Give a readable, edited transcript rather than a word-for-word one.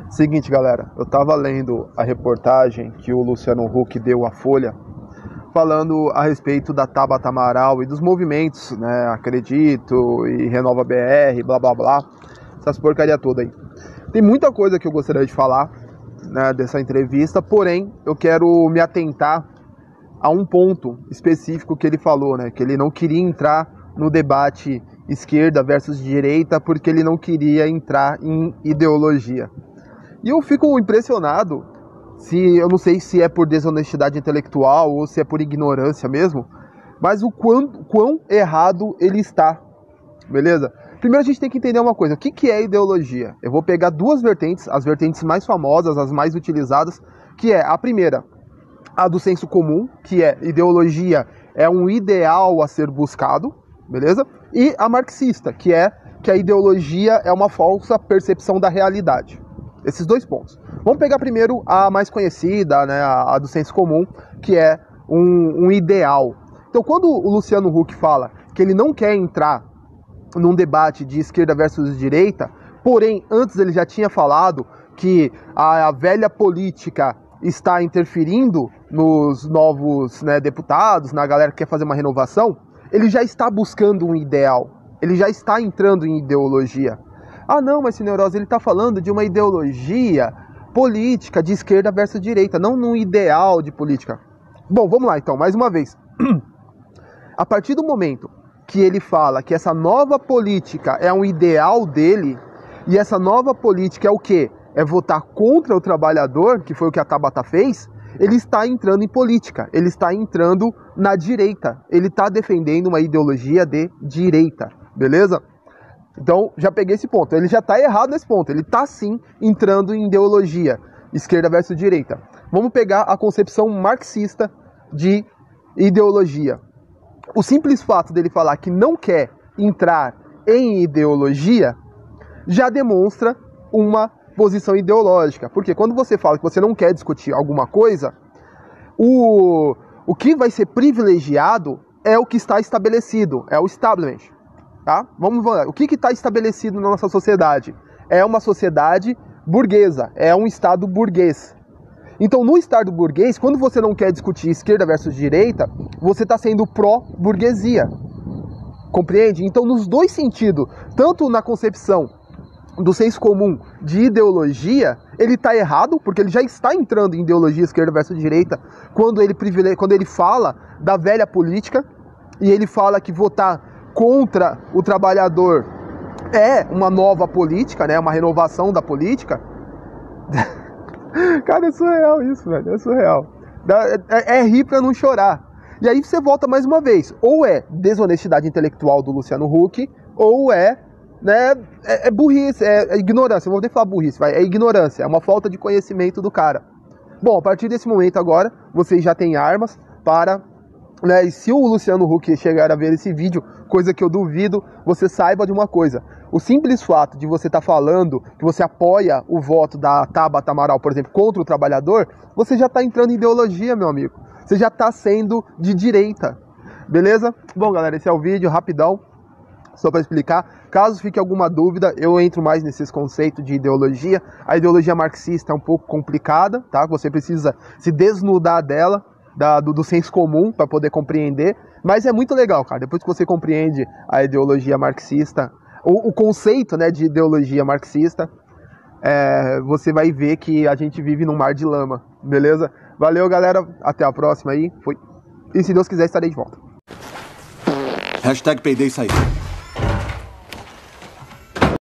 Seguinte, galera, eu tava lendo a reportagem que o Luciano Huck deu à Folha, falando a respeito da Tabata Amaral e dos movimentos, né, Acredito e Renova BR, blá blá blá, essas porcaria toda aí. Tem muita coisa que eu gostaria de falar, né, dessa entrevista, porém, eu quero me atentar a um ponto específico que ele falou, né, que ele não queria entrar no debate esquerda versus direita porque ele não queria entrar em ideologia. E eu fico impressionado, eu não sei se é por desonestidade intelectual ou se é por ignorância mesmo, mas o quão errado ele está, beleza? Primeiro a gente tem que entender uma coisa, o que é ideologia? Eu vou pegar duas vertentes, as vertentes mais famosas, as mais utilizadas, que é a primeira, a do senso comum, que é ideologia é um ideal a ser buscado, beleza? E a marxista, que é que a ideologia é uma falsa percepção da realidade. Esses dois pontos. Vamos pegar primeiro a mais conhecida, né, a do senso comum, que é um ideal. Então, quando o Luciano Huck fala que ele não quer entrar num debate de esquerda versus direita, porém, antes ele já tinha falado que a velha política está interferindo nos novos, né, deputados, na galera que quer fazer uma renovação, ele já está buscando um ideal. Ele já está entrando em ideologia. Ah não, mas esse Neurose, ele está falando de uma ideologia política de esquerda versus direita, não num ideal de política. Bom, vamos lá então, mais uma vez. A partir do momento que ele fala que essa nova política é um ideal dele, e essa nova política é o quê? É votar contra o trabalhador, que foi o que a Tabata fez, ele está entrando em política, ele está entrando na direita, ele está defendendo uma ideologia de direita, beleza? Então, já peguei esse ponto. Ele já está errado nesse ponto. Ele está, sim, entrando em ideologia, esquerda versus direita. Vamos pegar a concepção marxista de ideologia. O simples fato dele falar que não quer entrar em ideologia já demonstra uma posição ideológica. Porque quando você fala que você não quer discutir alguma coisa, o que vai ser privilegiado é o que está estabelecido, é o establishment. Tá? Vamos ver. O que está estabelecido na nossa sociedade? É uma sociedade burguesa, é um Estado burguês. Então, no Estado burguês, quando você não quer discutir esquerda versus direita, você está sendo pró-burguesia. Compreende? Então, nos dois sentidos, tanto na concepção do senso comum de ideologia, ele está errado, porque ele já está entrando em ideologia esquerda versus direita, quando ele fala da velha política, e ele fala que votar contra o trabalhador é uma nova política, né? Uma renovação da política. Cara, é surreal isso, velho. É surreal. É rir pra não chorar. E aí você volta mais uma vez. Ou é desonestidade intelectual do Luciano Huck, ou é, né, é burrice, é ignorância. Eu vou nem falar burrice, é ignorância. É uma falta de conhecimento do cara. Bom, a partir desse momento agora, vocês já têm armas para... Né, e se o Luciano Huck chegar a ver esse vídeo, coisa que eu duvido, você saiba de uma coisa. O simples fato de você estar falando que você apoia o voto da Tabata Amaral, por exemplo, contra o trabalhador, você já está entrando em ideologia, meu amigo. Você já está sendo de direita. Beleza? Bom, galera, esse é o vídeo, rapidão, só para explicar. Caso fique alguma dúvida, eu entro mais nesses conceitos de ideologia. A ideologia marxista é um pouco complicada, tá? Você precisa se desnudar dela. Do senso comum para poder compreender, mas é muito legal, cara. Depois que você compreende a ideologia marxista, o conceito, né, de ideologia marxista, você vai ver que a gente vive num mar de lama, beleza? Valeu, galera, até a próxima aí, fui. E se Deus quiser, estarei de volta. #Payday saiu.